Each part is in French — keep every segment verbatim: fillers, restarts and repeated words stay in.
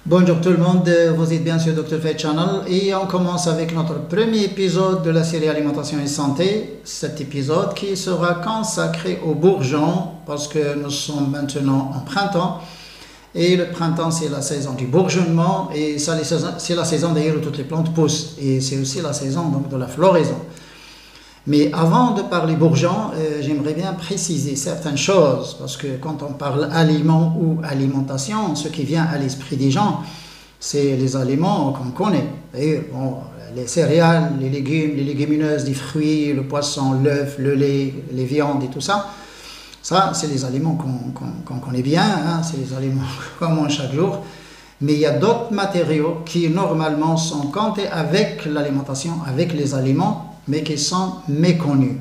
Bonjour tout le monde, vous êtes bien sur Docteur Fate Channel et on commence avec notre premier épisode de la série Alimentation et Santé. Cet épisode qui sera consacré aux bourgeons parce que nous sommes maintenant en printemps et le printemps c'est la saison du bourgeonnement et c'est la saison d'ailleurs où toutes les plantes poussent et c'est aussi la saison donc, de la floraison. Mais avant de parler bourgeons, euh, j'aimerais bien préciser certaines choses, parce que quand on parle aliments ou alimentation, ce qui vient à l'esprit des gens, c'est les aliments qu'on connaît. Et, bon, les céréales, les légumes, les légumineuses, les fruits, le poisson, l'œuf, le lait, les viandes et tout ça. Ça, c'est les aliments qu'on qu'on, qu'on connaît bien, hein, c'est les aliments qu'on mange chaque jour. Mais il y a d'autres matériaux qui normalement sont comptés avec l'alimentation, avec les aliments, mais qui sont méconnus.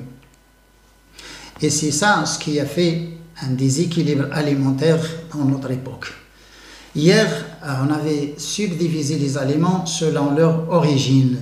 Et c'est ça ce qui a fait un déséquilibre alimentaire dans notre époque. Hier, on avait subdivisé les aliments selon leur origine.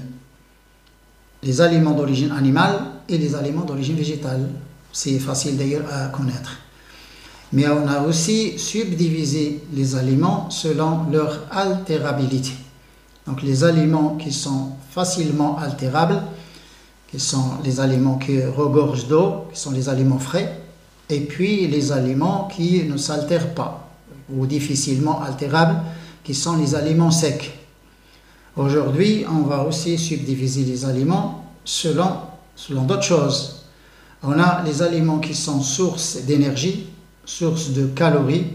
Les aliments d'origine animale et les aliments d'origine végétale. C'est facile d'ailleurs à connaître. Mais on a aussi subdivisé les aliments selon leur altérabilité. Donc les aliments qui sont facilement altérables, qui sont les aliments qui regorgent d'eau, qui sont les aliments frais, et puis les aliments qui ne s'altèrent pas, ou difficilement altérables, qui sont les aliments secs. Aujourd'hui, on va aussi subdiviser les aliments selon, selon d'autres choses. On a les aliments qui sont source d'énergie, source de calories,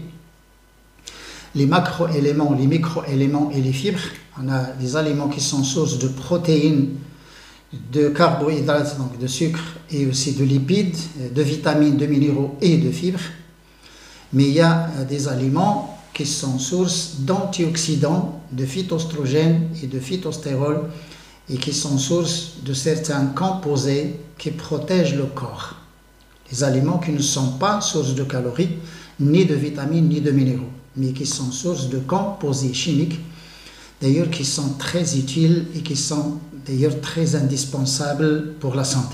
les macro-éléments, les micro-éléments et les fibres. On a les aliments qui sont source de protéines, de carbohydrates, donc de sucre et aussi de lipides, de vitamines, de minéraux et de fibres. Mais il y a des aliments qui sont source d'antioxydants, de phytoestrogènes et de phytostérols et qui sont source de certains composés qui protègent le corps. Les aliments qui ne sont pas source de calories, ni de vitamines, ni de minéraux, mais qui sont source de composés chimiques, d'ailleurs qui sont très utiles et qui sont d'ailleurs très indispensables pour la santé.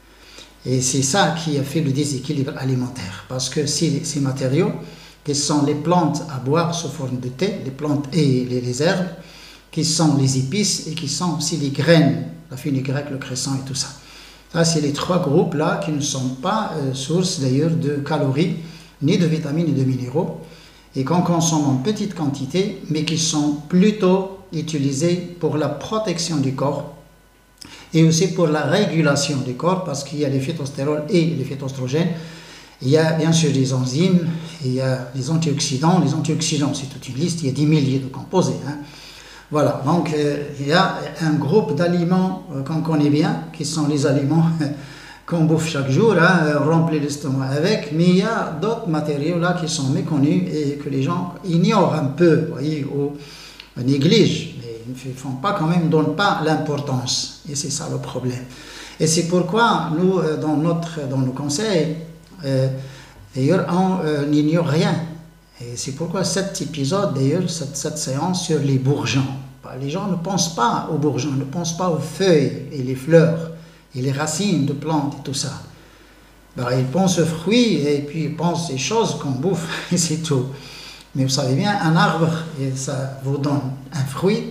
Et c'est ça qui a fait le déséquilibre alimentaire, parce que ces, ces matériaux, qui sont les plantes à boire sous forme de thé, les plantes et les, les herbes, qui sont les épices et qui sont aussi les graines, la fenugrec, le cresson et tout ça. Ça, c'est les trois groupes-là qui ne sont pas euh, source d'ailleurs de calories, ni de vitamines, ni de minéraux, et qu'on consomme en petite quantité, mais qui sont plutôt utilisés pour la protection du corps et aussi pour la régulation du corps, parce qu'il y a les phytostérols et les phytoestrogènes. Il y a bien sûr les enzymes, il y a les antioxydants. Les antioxydants, c'est toute une liste, il y a des milliers de composés. Hein. Voilà, donc euh, il y a un groupe d'aliments euh, qu'on connaît bien, qui sont les aliments qu'on bouffe chaque jour, hein, remplit l'estomac avec, mais il y a d'autres matériaux là qui sont méconnus et que les gens ignorent un peu, voyez, ou négligent, mais ils ne font pas quand même, ne donnent pas l'importance, et c'est ça le problème. Et c'est pourquoi nous, dans, notre, dans nos conseils, euh, d'ailleurs, on euh, n'ignore rien. Et c'est pourquoi cet épisode, d'ailleurs, cette, cette séance sur les bourgeons, les gens ne pensent pas aux bourgeons, ne pensent pas aux feuilles et les fleurs, et les racines de plantes et tout ça. Ben, ils pensent aux fruits et puis ils pensent aux choses qu'on bouffe et c'est tout. Mais vous savez bien, un arbre, et ça vous donne un fruit,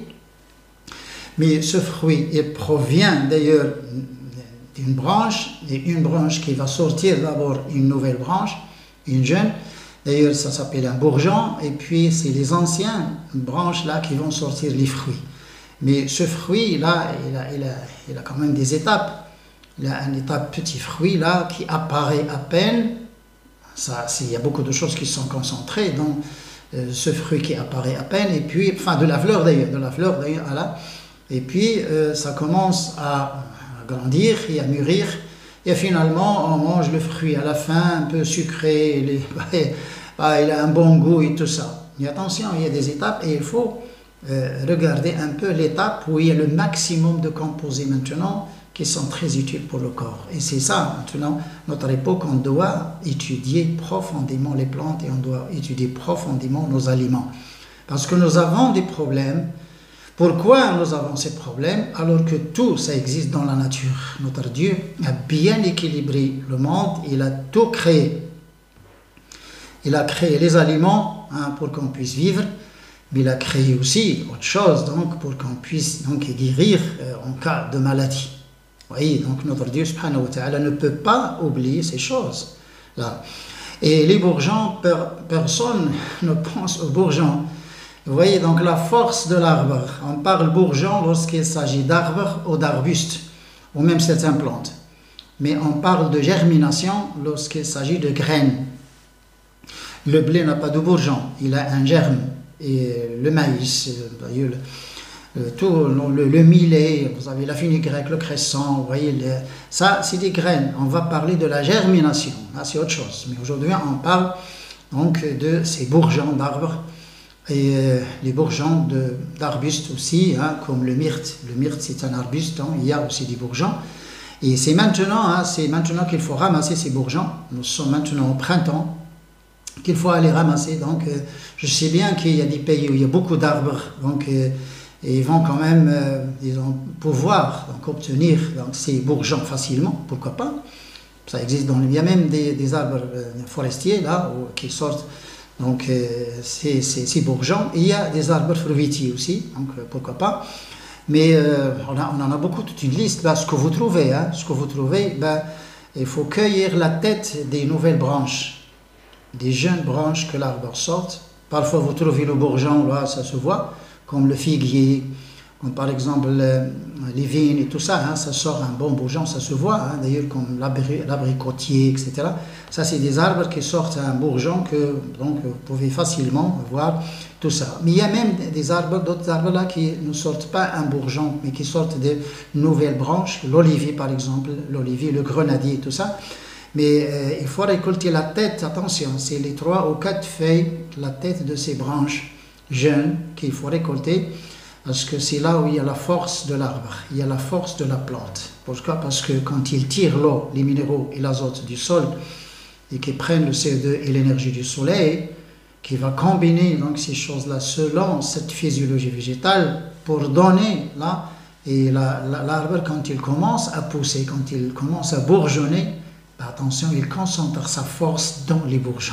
mais ce fruit, il provient d'ailleurs d'une branche, et une branche qui va sortir d'abord une nouvelle branche, une jeune, d'ailleurs ça s'appelle un bourgeon, et puis c'est les anciennes branches là qui vont sortir les fruits. Mais ce fruit là, il a, il a, il a quand même des étapes. Il y a une étape petit fruit là qui apparaît à peine. Ça, il y a beaucoup de choses qui sont concentrées dans euh, ce fruit qui apparaît à peine, et puis, enfin de la fleur d'ailleurs, de la fleur d'ailleurs, voilà. Et puis euh, ça commence à, à grandir et à mûrir, et finalement on mange le fruit à la fin, un peu sucré, les, bah, il a un bon goût et tout ça. Mais attention, il y a des étapes et il faut euh, regarder un peu l'étape où il y a le maximum de composés maintenant, qui sont très utiles pour le corps. Et c'est ça, maintenant, notre époque, on doit étudier profondément les plantes et on doit étudier profondément nos aliments. Parce que nous avons des problèmes. Pourquoi nous avons ces problèmes alors que tout ça existe dans la nature? Notre Dieu a bien équilibré le monde, il a tout créé. Il a créé les aliments hein, pour qu'on puisse vivre, Mais il a créé aussi autre chose donc, pour qu'on puisse donc, guérir euh, en cas de maladie. Vous voyez, donc notre Dieu subhanahu wa ta'ala ne peut pas oublier ces choses-là. Et les bourgeons, per, personne ne pense aux bourgeons. Vous voyez donc la force de l'arbre. On parle bourgeon lorsqu'il s'agit d'arbres ou d'arbustes, ou même certaines plantes. Mais on parle de germination lorsqu'il s'agit de graines. Le blé n'a pas de bourgeon, il a un germe. Et le maïs, le, le, tout, le, le millet, vous avez la fenugrec, le cresson, vous voyez, le, ça c'est des graines. On va parler de la germination, là c'est autre chose. Mais aujourd'hui on parle donc de ces bourgeons d'arbres. Et euh, les bourgeons d'arbustes aussi, hein, comme le myrte. Le myrte, c'est un arbuste, hein, il y a aussi des bourgeons. Et c'est maintenant, hein, c'est maintenant qu'il faut ramasser ces bourgeons. Nous sommes maintenant au printemps, qu'il faut aller ramasser. Donc, euh, je sais bien qu'il y a des pays où il y a beaucoup d'arbres, donc euh, ils vont quand même, euh, disons, pouvoir donc, obtenir donc, ces bourgeons facilement, pourquoi pas. Ça existe dans le, il y a même des, des arbres euh, forestiers, là, où, qui sortent. Donc, euh, c'est ces bourgeons. Il y a des arbres fruitiers aussi, donc euh, pourquoi pas. Mais euh, on, a, on en a beaucoup, toute une liste. Ben, ce que vous trouvez, hein, ce que vous trouvez, ben, il faut cueillir la tête des nouvelles branches, des jeunes branches que l'arbre sorte. Parfois, vous trouvez le bourgeon, là, ça se voit, comme le figuier, comme par exemple euh, les vignes et tout ça, hein, ça sort un bon bourgeon, ça se voit, hein, d'ailleurs comme l'abricotier, et cetera. Ça, c'est des arbres qui sortent un bourgeon que donc, vous pouvez facilement voir tout ça. Mais il y a même des arbres, d'autres arbres là qui ne sortent pas un bourgeon, mais qui sortent de nouvelles branches, l'olivier par exemple, l'olivier, le grenadier, tout ça. Mais euh, il faut récolter la tête, attention, c'est les trois ou quatre feuilles, la tête de ces branches jeunes qu'il faut récolter. Parce que c'est là où il y a la force de l'arbre, il y a la force de la plante. Pourquoi? Parce que quand il tire l'eau, les minéraux et l'azote du sol, et qu'ils prennent le C O deux et l'énergie du soleil, qui va combiner donc ces choses-là selon cette physiologie végétale pour donner là, et l'arbre quand il commence à pousser, quand il commence à bourgeonner, ben attention, il concentre sa force dans les bourgeons.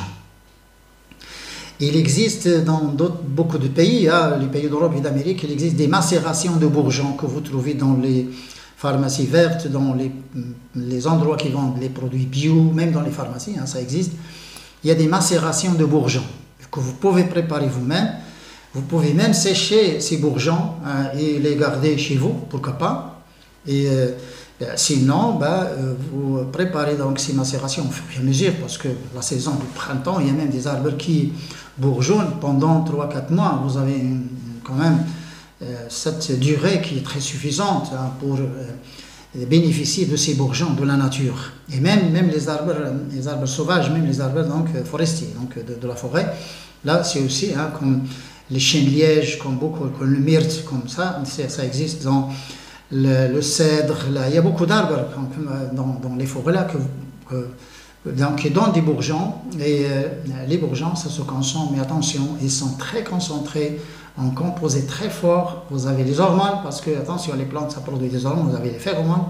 Il existe dans beaucoup de pays, hein, les pays d'Europe et d'Amérique, il existe des macérations de bourgeons que vous trouvez dans les pharmacies vertes, dans les, les endroits qui vendent les produits bio, même dans les pharmacies, hein, ça existe. Il y a des macérations de bourgeons que vous pouvez préparer vous-même. Vous pouvez même sécher ces bourgeons hein, et les garder chez vous, pourquoi pas. Et euh, sinon, ben, vous préparez donc ces macérations au fur et à mesure, parce que la saison du printemps, il y a même des arbres qui bourgeonnent pendant trois à quatre mois. Vous avez une, quand même euh, cette durée qui est très suffisante hein, pour euh, bénéficier de ces bourgeons de la nature. Et même, même les, arbres, les arbres sauvages, même les arbres donc, forestiers, donc de, de la forêt, là c'est aussi hein, comme les chênes lièges, comme beaucoup, comme le myrte, comme ça, ça existe dans le, le cèdre, là. Il y a beaucoup d'arbres dans, dans les forêts là que, que donc, qui donnent des bourgeons, et euh, les bourgeons, ça se consomme, mais attention, ils sont très concentrés, en composés très forts. Vous avez les hormones, parce que, attention, les plantes, ça produit des hormones, vous avez les phéromones,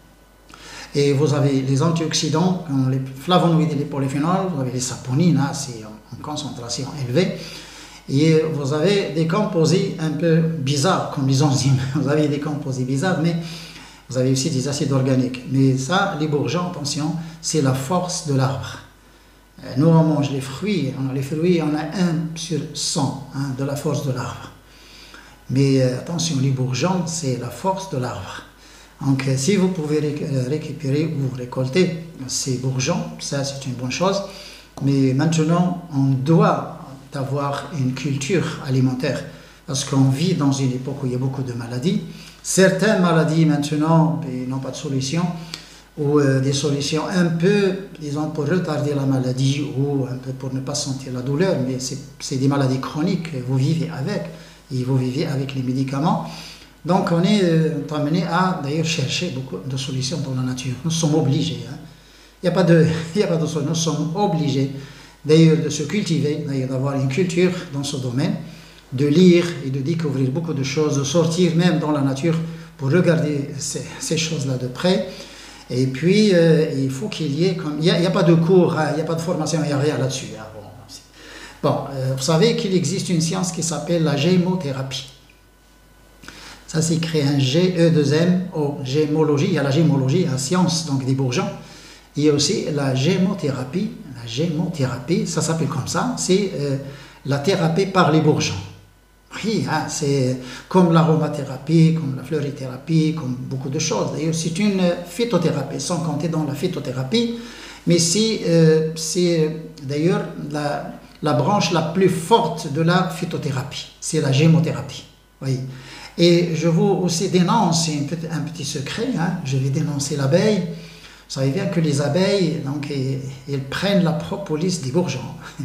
et vous avez les antioxydants, les flavonoïdes et les polyphénols, vous avez les saponines, hein, c'est en, en concentration élevée, et vous avez des composés un peu bizarres, comme les enzymes, vous avez des composés bizarres, mais vous avez aussi des acides organiques. Mais ça, les bourgeons, attention, c'est la force de l'arbre. Nous, on mange les fruits, on a les fruits, on a un sur cent hein, de la force de l'arbre. Mais euh, attention, les bourgeons, c'est la force de l'arbre. Donc, euh, si vous pouvez ré récupérer ou récolter ces bourgeons, ça, c'est une bonne chose. Mais maintenant, on doit avoir une culture alimentaire, parce qu'on vit dans une époque où il y a beaucoup de maladies. Certaines maladies maintenant n'ont pas de solution, ou euh, des solutions un peu, disons, pour retarder la maladie ou un peu pour ne pas sentir la douleur, mais c'est des maladies chroniques, vous vivez avec, et vous vivez avec les médicaments. Donc on est euh, amené à d'ailleurs chercher beaucoup de solutions dans la nature. Nous sommes obligés, hein. Il n'y a pas de, il n'y a pas de solution, nous sommes obligés d'ailleurs de se cultiver, d'ailleurs d'avoir une culture dans ce domaine, de lire et de découvrir beaucoup de choses, de sortir même dans la nature pour regarder ces, ces choses-là de près. Et puis, euh, il faut qu'il y ait, comme, il n'y a, a pas de cours, hein, il n'y a pas de formation, il n'y a rien là-dessus. Hein, bon, Bon, euh, vous savez qu'il existe une science qui s'appelle la gémothérapie. Ça s'écrit un G E deux M, O, gémologie, il y a la gémologie, la science donc des bourgeons. Il y a aussi la gémothérapie. La gémothérapie, ça s'appelle comme ça, c'est euh, la thérapie par les bourgeons. Oui, hein, c'est comme l'aromathérapie, comme la fleurithérapie, comme beaucoup de choses. D'ailleurs, c'est une phytothérapie, sans compter dans la phytothérapie, mais c'est euh, d'ailleurs la, la branche la plus forte de la phytothérapie, c'est la gémothérapie. Oui. Et je vous aussi dénonce un petit, un petit secret, hein, je vais dénoncer l'abeille. Vous savez bien que les abeilles, donc, elles, elles prennent la propolis des bourgeons.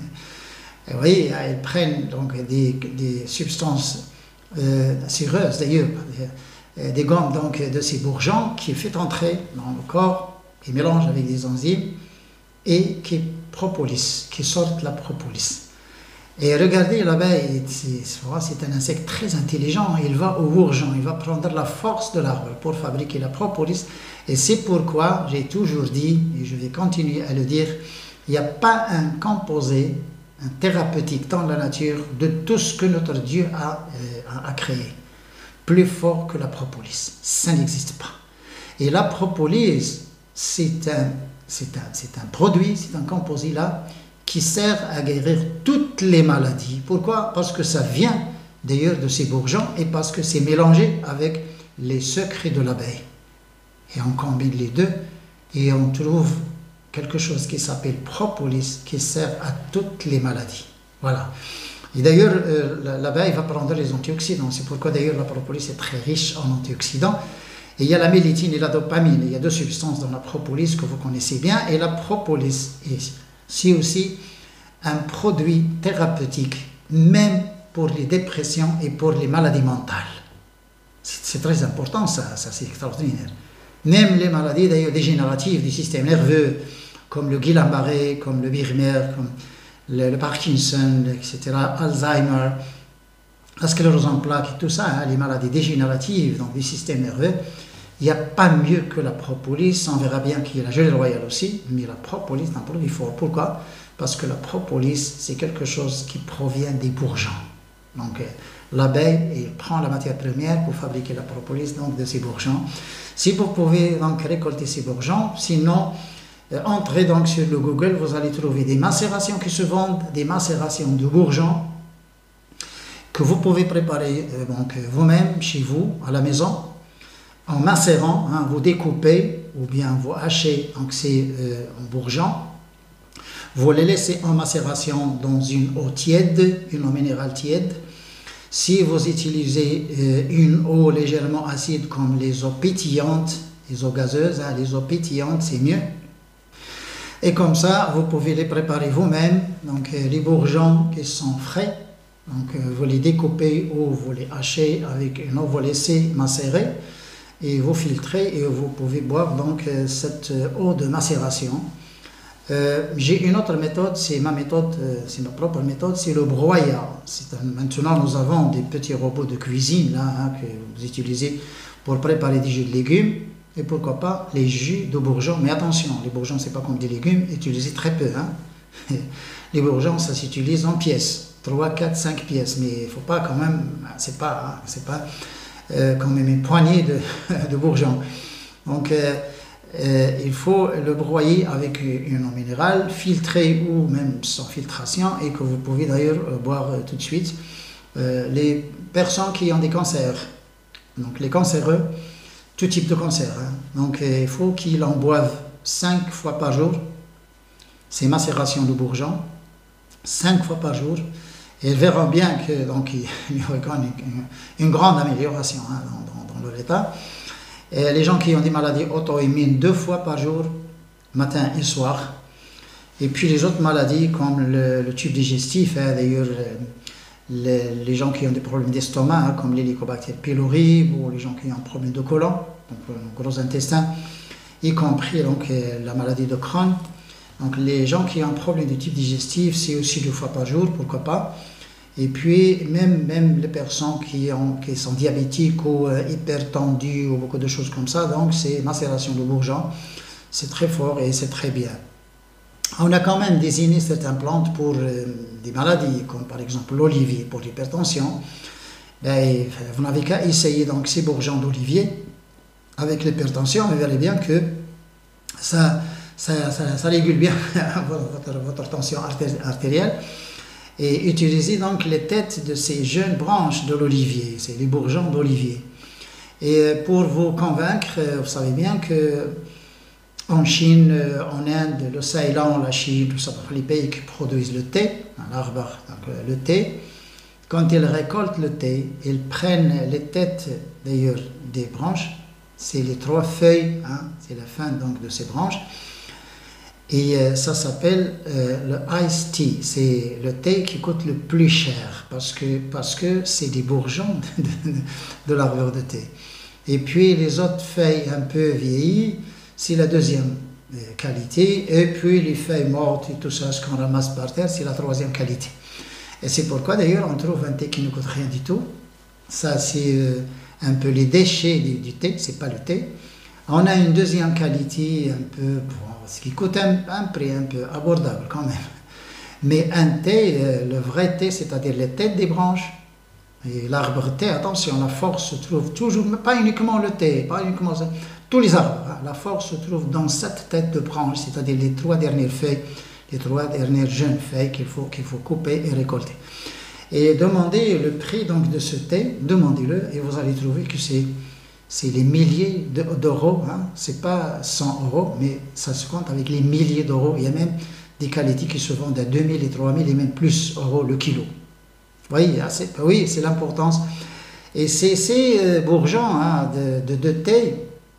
Et oui, elles prennent donc des, des substances euh, séreuses d'ailleurs, des, des gommes donc, de ces bourgeons qui fait entrer dans le corps, qui mélangent avec des enzymes et qui propolis, qui sortent la propolis. Et regardez l'abeille, c'est un insecte très intelligent, il va au bourgeon, il va prendre la force de l'arbre pour fabriquer la propolis. Et c'est pourquoi j'ai toujours dit, et je vais continuer à le dire, il n'y a pas un composé un thérapeutique dans la nature de tout ce que notre Dieu a, euh, a créé, plus fort que la propolis. Ça n'existe pas. Et la propolis, c'est un, c'est un, c'est un produit, c'est un composé là, qui sert à guérir toutes les maladies. Pourquoi? Parce que ça vient d'ailleurs de ces bourgeons et parce que c'est mélangé avec les secrets de l'abeille. Et on combine les deux et on trouve quelque chose qui s'appelle propolis, qui sert à toutes les maladies. Voilà. Et d'ailleurs, euh, l'abeille va prendre les antioxydants. C'est pourquoi d'ailleurs la propolis est très riche en antioxydants. Et il y a la mélitine et la dopamine. Il y a deux substances dans la propolis que vous connaissez bien. Et la propolis c'est aussi un produit thérapeutique, même pour les dépressions et pour les maladies mentales. C'est très important, ça, ça c'est extraordinaire. Même les maladies d'ailleurs dégénératives du système nerveux, comme le Guillain-Barré, comme le Birmer, comme le, le Parkinson, et cetera, Alzheimer, la sclérose en plaques, tout ça, hein, les maladies dégénératives donc, du système nerveux, il n'y a pas mieux que la propolis. On verra bien qu'il y a la gelée royale aussi, mais la propolis est un produit fort. Pourquoi? Parce que la propolis, c'est quelque chose qui provient des bourgeons. Donc, euh, l'abeille prend la matière première pour fabriquer la propolis donc, de ces bourgeons. Si vous pouvez donc récolter ces bourgeons, sinon, euh, entrez donc sur le Google, vous allez trouver des macérations qui se vendent, des macérations de bourgeons que vous pouvez préparer euh, donc vous-même, chez vous, à la maison, en macérant, hein, vous découpez ou bien vous hachez donc ces euh, bourgeons, vous les laissez en macération dans une eau tiède, une eau minérale tiède. Si vous utilisez euh, une eau légèrement acide comme les eaux pétillantes, les eaux gazeuses, hein, les eaux pétillantes c'est mieux. Et comme ça, vous pouvez les préparer vous-même, donc euh, les bourgeons qui sont frais, donc euh, vous les découpez ou vous les hachez avec une eau, vous laissez macérer. Et vous filtrez et vous pouvez boire donc cette eau de macération. Euh, J'ai une autre méthode, c'est ma méthode, euh, c'est ma propre méthode, c'est le broyat. Un, maintenant nous avons des petits robots de cuisine là, hein, que vous utilisez pour préparer des jus de légumes et pourquoi pas les jus de bourgeons. Mais attention, les bourgeons c'est pas comme des légumes, utilisez très peu. Hein. Les bourgeons ça s'utilise en pièces, trois, quatre, cinq pièces, mais il ne faut pas quand même, c'est pas, hein, c'est pas Euh, quand même une poignée de, de bourgeons. Donc euh, euh, il faut le broyer avec une eau minérale, filtrée ou même sans filtration et que vous pouvez d'ailleurs euh, boire euh, tout de suite. Euh, les personnes qui ont des cancers, donc les cancéreux, tout type de cancer, hein, donc euh, il faut qu'ils en boivent cinq fois par jour, ces macérations de bourgeons, cinq fois par jour. Et ils verront bien que donc il y aura une, une, une grande amélioration hein, dans, dans, dans leur état. Et les gens qui ont des maladies auto-immunes deux fois par jour, matin et soir. Et puis les autres maladies comme le, le tube digestif, hein, d'ailleurs les, les gens qui ont des problèmes d'estomac, hein, comme l'hélicobacter pylori, ou les gens qui ont des problèmes de côlon, donc le gros intestin, y compris donc, la maladie de Crohn. Donc les gens qui ont un problème de type digestif, c'est aussi deux fois par jour, pourquoi pas. Et puis même, même les personnes qui, ont, qui sont diabétiques ou euh, hypertendues ou beaucoup de choses comme ça, donc c'est macération de bourgeons, c'est très fort et c'est très bien. On a quand même désigné certaines plantes pour euh, des maladies, comme par exemple l'olivier pour l'hypertension. Ben, vous n'avez qu'à essayer donc ces bourgeons d'olivier avec l'hypertension, vous verrez bien que ça, ça, ça, ça régule bien votre, votre tension artérielle. Et utilisez donc les têtes de ces jeunes branches de l'olivier, c'est les bourgeons d'olivier. Et pour vous convaincre, vous savez bien que en Chine, en Inde, le Ceylan, la Chine, tout ça, les pays qui produisent le thé, l'arbre, donc le thé, quand ils récoltent le thé, ils prennent les têtes d'ailleurs des branches, c'est les trois feuilles, hein, c'est la fin donc de ces branches, et euh, ça s'appelle euh, le iced tea, c'est le thé qui coûte le plus cher parce que parce que c'est des bourgeons de, de, de l'arbre de thé. Et puis les autres feuilles un peu vieillies, c'est la deuxième euh, qualité, et puis les feuilles mortes et tout ça, ce qu'on ramasse par terre, c'est la troisième qualité. Et c'est pourquoi d'ailleurs on trouve un thé qui ne coûte rien du tout. Ça c'est euh, un peu les déchets du, du thé, c'est pas le thé. On a une deuxième qualité un peu, bon, ce qui coûte un, un prix un peu abordable quand même. Mais un thé, euh, le vrai thé, c'est-à-dire les têtes des branches, et l'arbre thé, attention, la force se trouve toujours, pas uniquement le thé, pas uniquement ça, tous les arbres, hein, la force se trouve dans cette tête de branche, c'est-à-dire les trois dernières feuilles, les trois dernières jeunes feuilles qu'il faut, qu'il faut couper et récolter. Et demandez le prix donc de ce thé, demandez-le et vous allez trouver que c'est c'est les milliers d'euros, hein. C'est pas cent euros, mais ça se compte avec les milliers d'euros. Il y a même des qualités qui se vendent à deux mille et trois mille et même plus euros le kilo. Vous voyez, oui, c'est l'importance. Et c'est ces euh, bourgeons hein, de, de, de thé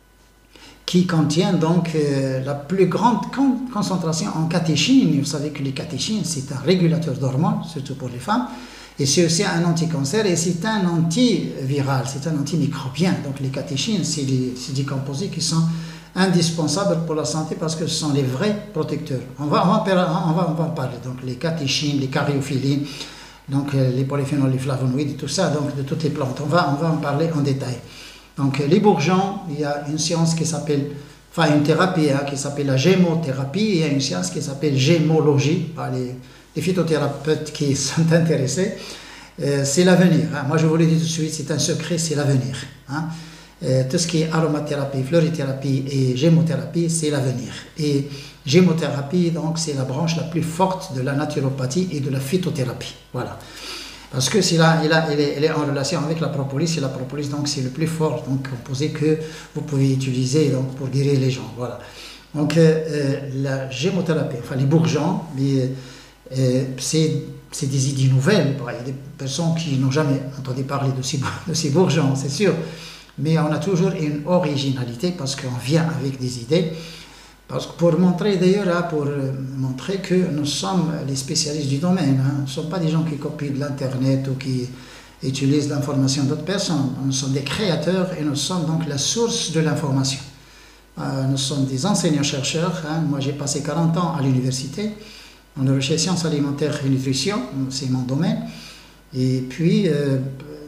qui contiennent donc euh, la plus grande con concentration en catéchine. Vous savez que les catéchines, c'est un régulateur d'hormones, surtout pour les femmes. Et c'est aussi un anticancer et c'est un antiviral, c'est un antimicrobien. Donc les catéchines, c'est des, des composés qui sont indispensables pour la santé parce que ce sont les vrais protecteurs. On va, on va, on va, on va en parler. Donc les catéchines, les cariophylines, donc les polyphénols, les flavonoïdes, tout ça, donc de toutes les plantes. On va, on va en parler en détail. Donc les bourgeons, il y a une science qui s'appelle, enfin une thérapie hein, qui s'appelle la gémothérapie, et il y a une science qui s'appelle gémologie, par les les phytothérapeutes qui sont intéressés, euh, c'est l'avenir. Hein. Moi, je vous le dis tout de suite, c'est un secret, c'est l'avenir. Hein. Euh, tout ce qui est aromathérapie, fleurithérapie et gémothérapie, c'est l'avenir. Et gémothérapie, donc, c'est la branche la plus forte de la naturopathie et de la phytothérapie. Voilà. Parce que c'est là, elle, a, elle, est, elle est en relation avec la propolis, et la propolis, donc, c'est le plus fort donc, composé que vous pouvez utiliser donc, pour guérir les gens. Voilà. Donc, euh, la gémothérapie, enfin, les bourgeons, les, Euh, c'est des idées nouvelles. Il y a des personnes qui n'ont jamais entendu parler de ces, de ces bourgeons, c'est sûr. Mais on a toujours une originalité parce qu'on vient avec des idées. Parce que pour montrer d'ailleurs, pour montrer que nous sommes les spécialistes du domaine. Hein. Nous ne sommes pas des gens qui copient de l'internet ou qui utilisent l'information d'autres personnes. Nous sommes des créateurs et nous sommes donc la source de l'information. Euh, nous sommes des enseignants-chercheurs. Hein. Moi j'ai passé quarante ans à l'université. En neurosciences, sciences alimentaires et nutrition, c'est mon domaine. Et puis, euh,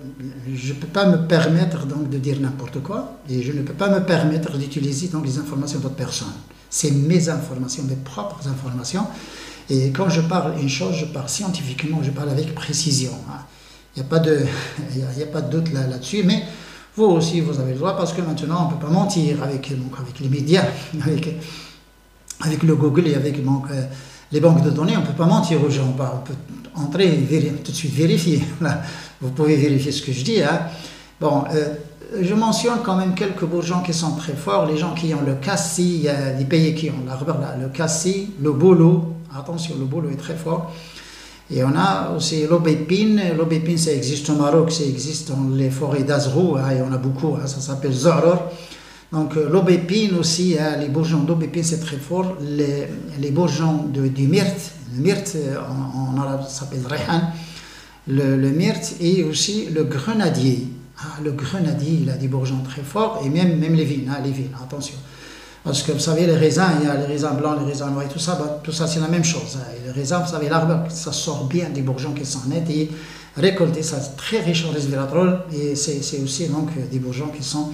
je ne peux pas me permettre donc de dire n'importe quoi, et je ne peux pas me permettre d'utiliser donc les informations d'autres personnes. C'est mes informations, mes propres informations. Et quand je parle une chose, je parle scientifiquement, je parle avec précision. Il n'y a pas de, il y a pas de doute là, là-dessus, mais vous aussi, vous avez le droit, parce que maintenant, on ne peut pas mentir avec, donc, avec les médias, avec, avec le Google et avec donc, euh, les banques de données, on ne peut pas mentir aux gens. On peut entrer et tout de suite vérifier. Vous pouvez vérifier ce que je dis. Hein. Bon, euh, je mentionne quand même quelques bourgeons qui sont très forts. Les gens qui ont le cassis, il y a des pays qui ont l'arbre là, le cassis, le bolo. Attention, le bolo est très fort. Et on a aussi l'aubépine. L'aubépine, ça existe au Maroc, ça existe dans les forêts d'Azrou. Hein, et on a beaucoup, hein, ça s'appelle Zoror. Donc l'aubépine aussi, hein, les bourgeons d'aubépine c'est très fort, les, les bourgeons de, du myrte, le myrte en, en arabe ça s'appelle rehan, le, le myrte et aussi le grenadier. Ah, le grenadier il a des bourgeons très forts et même, même les vignes, hein, les vignes, attention. Parce que vous savez les raisins, il y a les raisins blancs, les raisins noirs et tout ça, bah, tout ça c'est la même chose. Hein. Et les raisins, vous savez l'arbre, ça sort bien des bourgeons qui sont nets et récoltés, ça c'est très riche en resveratrol et c'est aussi donc des bourgeons qui sont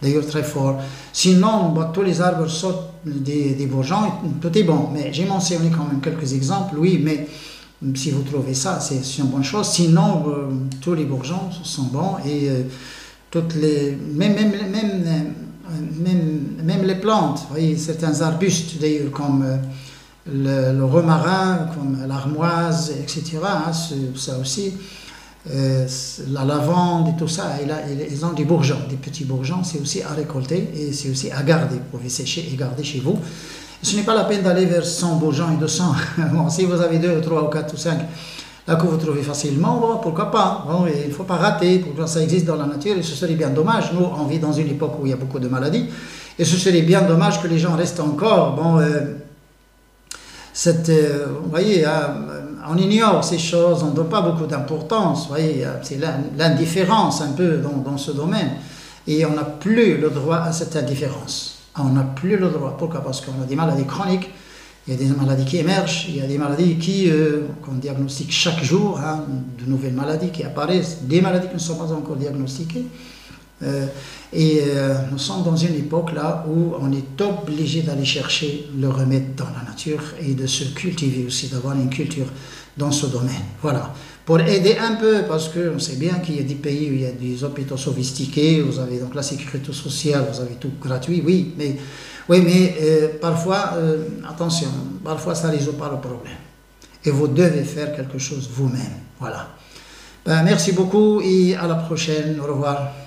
d'ailleurs très fort. Sinon, bah, tous les arbres sortent des, des bourgeons, tout est bon. Mais j'ai mentionné quand même quelques exemples, oui, mais si vous trouvez ça, c'est une bonne chose. Sinon, euh, tous les bourgeons sont bons et euh, toutes les, même, même, même, euh, même, même les plantes, vous voyez, certains arbustes d'ailleurs, comme euh, le, le romarin, comme l'armoise, et cetera. Hein, ça aussi, euh, la lavande et tout ça, et là, ils ont des bourgeons, des petits bourgeons, c'est aussi à récolter et c'est aussi à garder. Vous pouvez sécher et garder chez vous. Ce n'est pas la peine d'aller vers cent bourgeons et deux cents. Bon, si vous avez deux, trois, ou quatre ou cinq, là que vous trouvez facilement, bon, pourquoi pas. Bon, il ne faut pas rater, pourquoi ça existe dans la nature et ce serait bien dommage. Nous, on vit dans une époque où il y a beaucoup de maladies et ce serait bien dommage que les gens restent encore. Bon, euh, cette, euh, vous voyez, euh, on ignore ces choses, on ne donne pas beaucoup d'importance. Vous voyez, c'est l'indifférence un peu dans, dans ce domaine et on n'a plus le droit à cette indifférence. On n'a plus le droit. Pourquoi? Parce qu'on a des maladies chroniques, il y a des maladies qui émergent, il y a des maladies qui, euh, qu'on diagnostique chaque jour, hein, de nouvelles maladies qui apparaissent, des maladies qui ne sont pas encore diagnostiquées. Euh, et euh, nous sommes dans une époque là où on est obligé d'aller chercher le remède dans la nature et de se cultiver aussi, d'avoir une culture dans ce domaine. Voilà. Pour aider un peu, parce qu'on sait bien qu'il y a des pays où il y a des hôpitaux sophistiqués, vous avez donc la sécurité sociale, vous avez tout gratuit, oui, mais, oui, mais euh, parfois, euh, attention, parfois ça ne résout pas le problème. Et vous devez faire quelque chose vous-même. Voilà. Ben, merci beaucoup et à la prochaine. Au revoir.